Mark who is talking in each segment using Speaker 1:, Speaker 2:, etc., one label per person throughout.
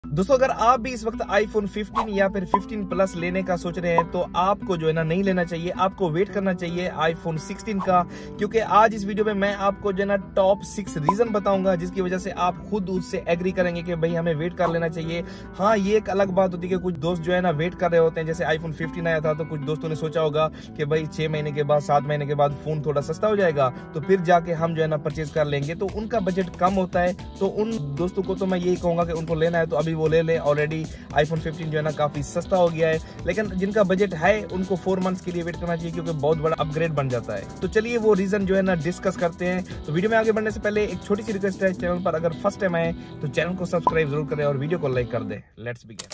Speaker 1: दोस्तों अगर आप भी इस वक्त आईफोन 15 या फिर 15 प्लस लेने का सोच रहे हैं तो आपको जो है ना नहीं लेना चाहिए, आपको वेट करना चाहिए आईफोन 16 का। क्योंकि आज इस वीडियो में मैं आपको जो है ना टॉप 6 रीजन बताऊंगा जिसकी वजह से आप खुद उससे एग्री करेंगे कि भाई हमें वेट कर लेना चाहिए। हाँ, ये एक अलग बात होती है कि कुछ दोस्त जो है ना वेट कर रहे होते हैं। जैसे आईफोन 15 आया था तो कुछ दोस्तों ने सोचा होगा कि भाई 6 महीने के बाद 7 महीने के बाद फोन थोड़ा सस्ता हो जाएगा तो फिर जाके हम जो है ना परचेज कर लेंगे, तो उनका बजट कम होता है। तो उन दोस्तों को तो मैं यही कहूंगा कि उनको लेना है तो अभी वो ले ले। ऑलरेडी आईफोन 15 जो है ना काफी सस्ता हो गया है। लेकिन जिनका बजट है उनको 4 मंथ्स के लिए वेट करना चाहिए क्योंकि बहुत बड़ा अपग्रेड बन जाता है। तो चलिए वो रीजन जो है ना डिस्कस करते हैं। तो वीडियो में आगे बढ़ने से पहले एक छोटी सी रिक्वेस्ट है, चैनल पर अगर फर्स्ट टाइम आए तो चैनल को सब्सक्राइब जरूर करें और वीडियो को लाइक कर दें। Let's begin.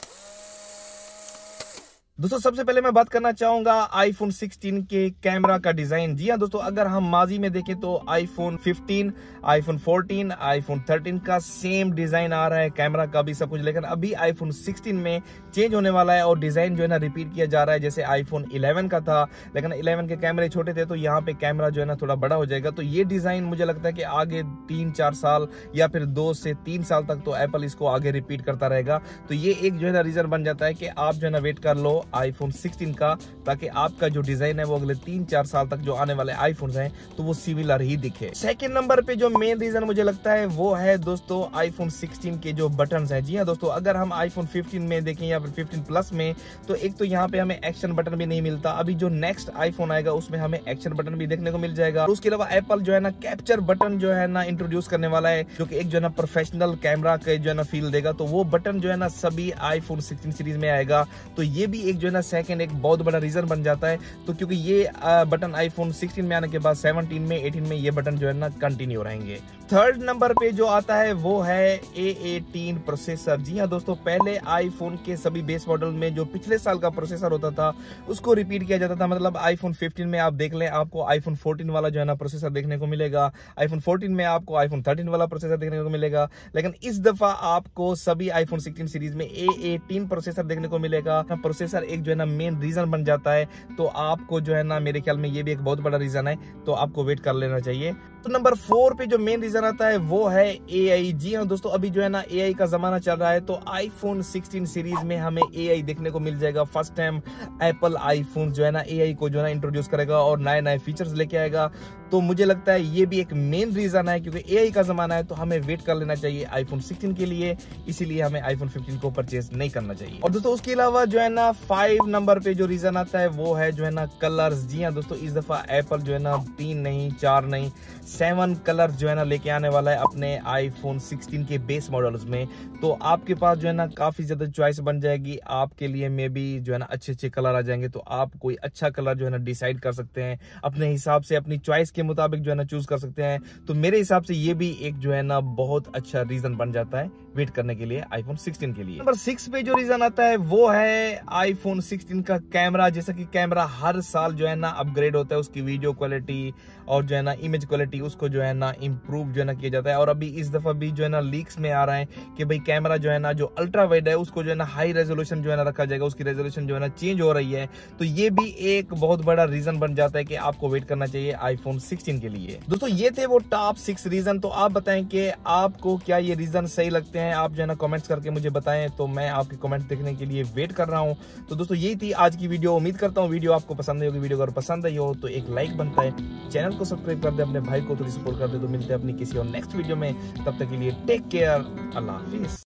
Speaker 1: दोस्तों सबसे पहले मैं बात करना चाहूंगा आईफोन 16 के कैमरा का डिजाइन। जी हाँ दोस्तों, अगर हम माजी में देखें तो आईफोन 15, आईफोन 14, आईफोन 13 का सेम डिजाइन आ रहा है, कैमरा का भी सब कुछ। लेकिन अभी आईफोन 16 में चेंज होने वाला है और डिजाइन जो है ना रिपीट किया जा रहा है। जैसे आईफोन 11 का था, लेकिन 11 के कैमरे छोटे थे तो यहाँ पे कैमरा जो है ना थोड़ा बड़ा हो जाएगा। तो ये डिजाइन मुझे लगता है कि आगे 3-4 साल या फिर 2 से 3 साल तक तो एप्पल इसको आगे रिपीट करता रहेगा। तो ये एक जो है ना रीजन बन जाता है कि आप जो है ना वेट कर लो आईफोन 16 का, ताकि आपका जो डिजाइन है वो अगले 3-4 साल तक जो आने वाले आईफोन हैं तो वो सिमिलर ही दिखे। सेकंड नंबर पे जो मेन रीजन मुझे लगता है वो है दोस्तों आईफोन 16 के जो बटन्स हैं। जी हाँ दोस्तों, अगर हम आईफोन 15 में देखें या फिर 15 प्लस में तो एक तो यहाँ पे हमें एक्शन बटन भी नहीं मिलता। अभी जो नेक्स्ट आईफोन आएगा उसमें हमें एक्शन बटन भी देखने को मिल जाएगा। उसके अलावा एप्पल जो है ना कैप्चर बटन जो है ना इंट्रोड्यूस करने वाला है, जो कि एक जो है ना प्रोफेशनल कैमरा के जो है ना फील देगा। तो वो बटन जो है ना सभी आईफोन 16 सीरीज में आएगा। तो ये भी एक जो है ना सेकंड एक बहुत बड़ा रीजन बन जाता है। तो क्योंकि ये बटन आईफोन 16 में आने के बाद 17 में 18 में ये बटन जो है ना कंटिन्यू रहेंगे। थर्ड नंबर पे जो आता है वो है A18 प्रोसेसर। जी हाँ दोस्तों, पहले आईफोन के सभी बेस मॉडल में जो पिछले साल का प्रोसेसर होता था उसको रिपीट किया जाता था। मतलब आईफोन 15 में आप देख लें आपको आईफोन 14 वाला जो है ना प्रोसेसर देखने को मिलेगा, आईफोन 14 में आपको आईफोन 13 वाला प्रोसेसर देखने को मिलेगा। लेकिन इस दफा आपको सभी आईफोन 16 सीरीज में A18 प्रोसेसर देखने को मिलेगा। प्रोसेसर एक जो है ना मेन रीजन बन जाता है। तो आपको जो है ना मेरे ख्याल में ये भी एक बहुत बड़ा रीजन है, तो आपको वेट कर लेना चाहिए। तो नंबर 4 पे जो मेन रीजन आता है वो है AI। जी हाँ दोस्तों, अभी जो है ना AI का जमाना चल रहा है। तो आईफोन 16 सीरीज में हमें AI देखने को मिल जाएगा। फर्स्ट टाइम एप्पल आईफोन जो है ना AI को जो है ना इंट्रोड्यूस करेगा और नए नए फीचर्स लेके आएगा। तो मुझे लगता है ये भी एक मेन रीजन है, क्योंकि AI का जमाना है तो हमें वेट कर लेना चाहिए आईफोन 16 के लिए। इसीलिए हमें आईफोन 15 को परचेज नहीं करना चाहिए। और दोस्तों उसके अलावा जो है ना 5 नंबर पे जो रीजन आता है वो है जो है ना कलर्स। जी हाँ दोस्तों, इस दफा एप्पल जो है ना 3 नहीं 4 नहीं 7 कलर्स जो है ना लेके आने वाला है अपने आईफोन 16 के बेस मॉडल्स में। तो आपके पास जो है ना काफी ज्यादा चॉइस बन जाएगी। आपके लिए में भी जो है ना अच्छे अच्छे कलर आ जाएंगे। तो आप कोई अच्छा कलर जो है ना डिसाइड कर सकते हैं अपने हिसाब से, अपनी चॉइस के मुताबिक जो है ना चूज कर सकते हैं। तो मेरे हिसाब से ये भी एक जो है ना बहुत अच्छा रीजन बन जाता है वेट करने के लिए आईफोन 16 के लिए। नंबर 6 पे जो रीजन आता है वो है आईफोन 16 का कैमरा। जैसा कि कैमरा हर साल जो है ना अपग्रेड होता है, उसकी वीडियो क्वालिटी और जो है ना इमेज क्वालिटी उसको जो है ना इम्प्रूव जो है ना किया जाता है। और अभी इस दफा भी जो है ना लीक्स में आ रहा है कि भाई कैमरा जो है ना जो अल्ट्रा वाइड है उसको जो है ना हाई रेजोल्यूशन जो है ना रखा जाएगा, उसकी रेजोल्यूशन जो है ना चेंज हो रही है। तो ये भी एक बहुत बड़ा रीजन बन जाता है कि आपको वेट करना चाहिए आईफोन 16 के लिए। दोस्तों ये थे वो टॉप 6 रीजन। तो आप बताएं कि आपको क्या ये रीजन सही लगते हैं? आप जो है ना कमेंट्स करके मुझे बताएं, तो मैं आपके कमेंट देखने के लिए वेट कर रहा हूं। तो दोस्तों यही थी आज की वीडियो। उम्मीद करता हूं वीडियो आपको पसंद आई होगी। वीडियो अगर पसंद आई हो तो एक लाइक बनता है, चैनल को सब्सक्राइब कर दे, अपने भाई को थोड़ी सपोर्ट कर दे। तो मिलते हैं अपनी किसी और नेक्स्ट वीडियो में, तब तक के लिए टेक केयर, अल्लाह हाफिज।